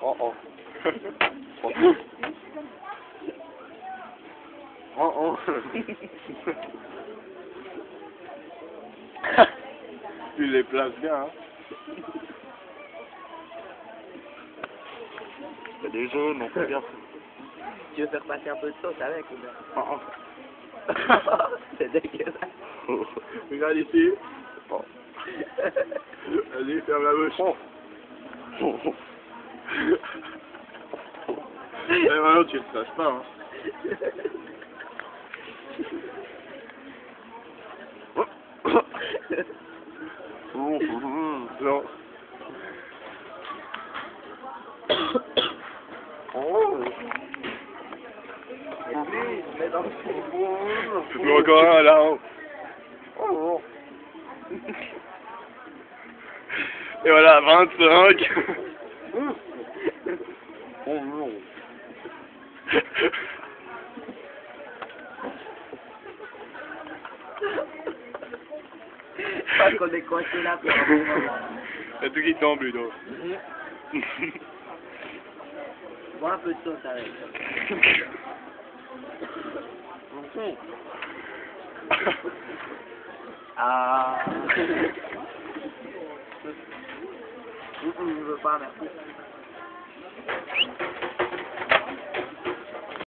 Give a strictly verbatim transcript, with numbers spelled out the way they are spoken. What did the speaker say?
Oh oh. Oh oh. Tu les places bien, hein. Il y a des jaunes, on fait bien. Tu veux faire passer un peu de sauce avec ou bien? Oh oh. C'est dégueulasse. Oh. Regarde ici. Oh. Vas-y, ferme la bouche. Oh. Oh. Et maintenant, tu le saches pas, hein. Non. Oh. Mais dans le Il y en a encore un là-haut. Oh. Et voilà, vingt-cinq. Oh non. Pas qu'on est coincé là pour un bon moment. Il y a tout qui tombe, Ludo. Bon, un peu de sauce avec. Ah. Je veux pas, merci.